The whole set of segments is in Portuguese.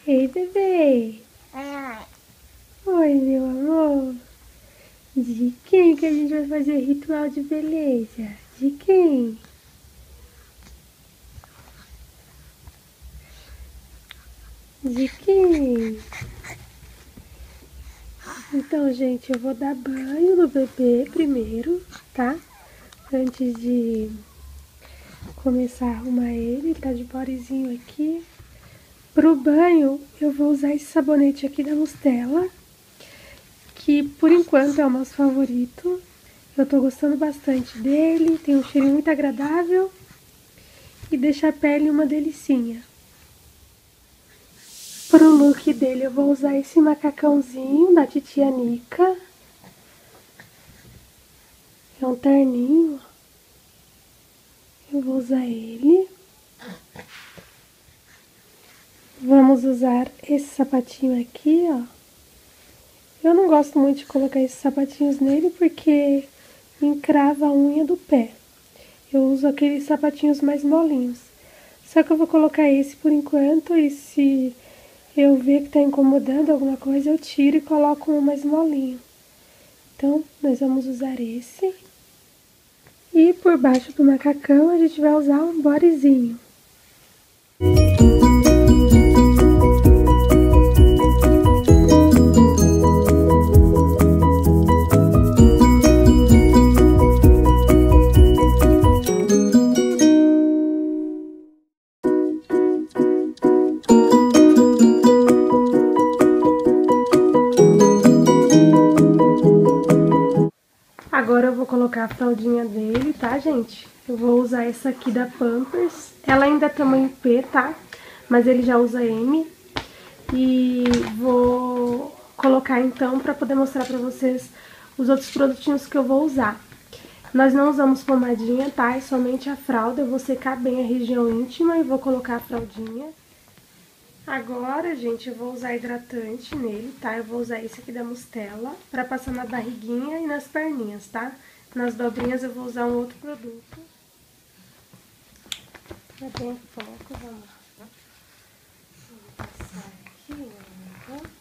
Ei, bebê. Oi, meu amor. De quem que a gente vai fazer ritual de beleza? De quem? De quem? Então, gente, eu vou dar banho no bebê primeiro, tá? Antes de começar a arrumar ele, tá de bodyzinho aqui. Pro banho, eu vou usar esse sabonete aqui da Mustela, que por enquanto é o nosso favorito. Eu tô gostando bastante dele, tem um cheirinho muito agradável e deixa a pele uma delicinha. Pro look dele eu vou usar esse macacãozinho da titia Nica. É um terninho. Eu vou usar ele. Vamos usar esse sapatinho aqui, ó. Eu não gosto muito de colocar esses sapatinhos nele porque encrava a unha do pé. Eu uso aqueles sapatinhos mais molinhos. Só que eu vou colocar esse por enquanto e se eu ver que tá incomodando alguma coisa, eu tiro e coloco um mais molinho. Então, nós vamos usar esse. E por baixo do macacão a gente vai usar um bodyzinho. Agora eu vou colocar a fraldinha dele, tá, gente? Eu vou usar essa aqui da Pampers. Ela ainda é tamanho P, tá? Mas ele já usa M. E vou colocar então pra poder mostrar pra vocês os outros produtinhos que eu vou usar. Nós não usamos pomadinha, tá? É somente a fralda. Eu vou secar bem a região íntima e vou colocar a fraldinha. Agora, gente, eu vou usar hidratante nele, tá? Eu vou usar esse aqui da Mustela pra passar na barriguinha e nas perninhas, tá? Nas dobrinhas eu vou usar um outro produto. É bem pouco, vamos lá. Vou passar aqui, ó.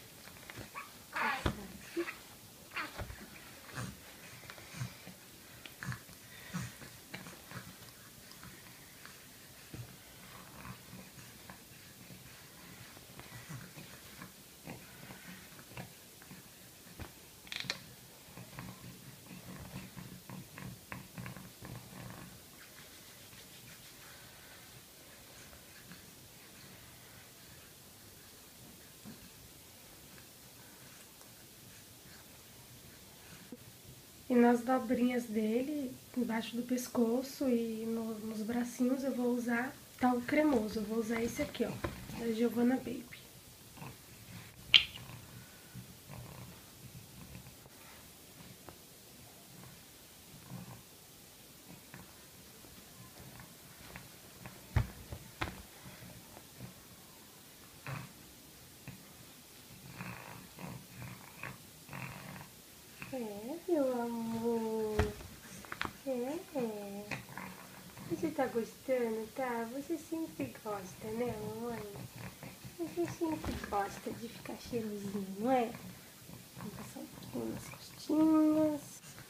E nas dobrinhas dele, embaixo do pescoço e nos bracinhos, eu vou usar tal cremoso. Eu vou usar esse aqui, ó, da Giovanna Baby. É, meu amor. É. Você tá gostando, tá? Você sempre gosta, né, mamãe? Você sempre gosta de ficar cheirosinho, não é? Vou passar um pouquinho nas costinhas.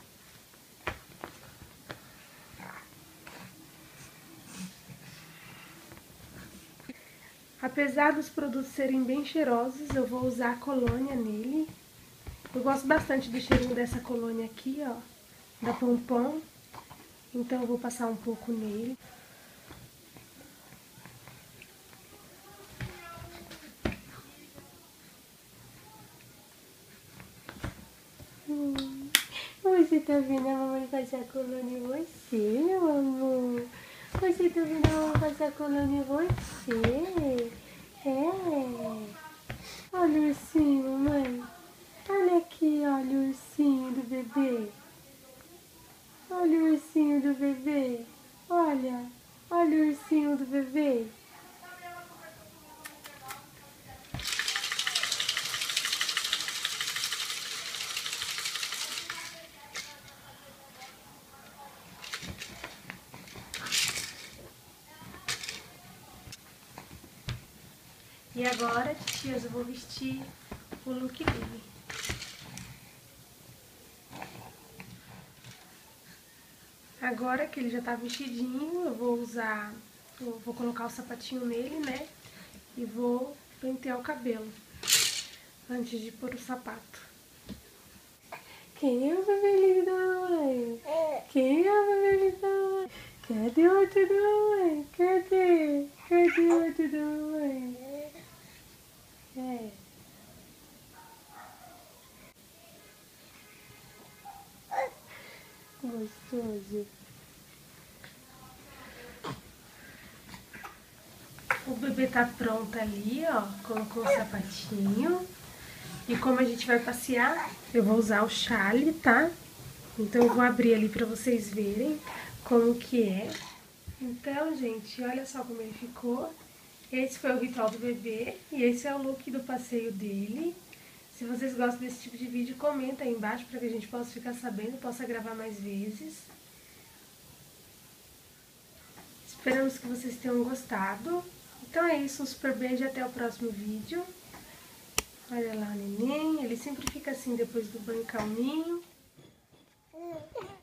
Apesar dos produtos serem bem cheirosos, eu vou usar a colônia nele. Eu gosto bastante do cheirinho dessa colônia aqui, ó, da Pompom. Então eu vou passar um pouco nele. Você tá vendo a mamãe passar a colônia em você, meu amor? Você tá vendo a mamãe passar a colônia em você? É. Olha o ursinho, mamãe. Olha aqui, olha o ursinho do bebê. Olha o ursinho do bebê. Olha o ursinho do bebê. E agora, titias, eu vou vestir o look dele. Agora que ele já tá vestidinho, eu vou colocar o sapatinho nele, né? E vou pentear o cabelo antes de pôr o sapato. Quem é o bebê da mãe? Quem é o bebê da mãe? Cadê o outro da mãe? Cadê? Cadê o outro da mãe? É. Gostoso. O bebê tá pronto ali, ó. Colocou o sapatinho. E como a gente vai passear, eu vou usar o chale, tá? Então eu vou abrir ali pra vocês verem como que é. Então, gente, olha só como ele ficou. Esse foi o ritual do bebê e esse é o look do passeio dele. Se vocês gostam desse tipo de vídeo, comenta aí embaixo para que a gente possa ficar sabendo, possa gravar mais vezes. Esperamos que vocês tenham gostado. Então é isso, um super beijo e até o próximo vídeo. Olha lá o neném, ele sempre fica assim depois do banho calminho.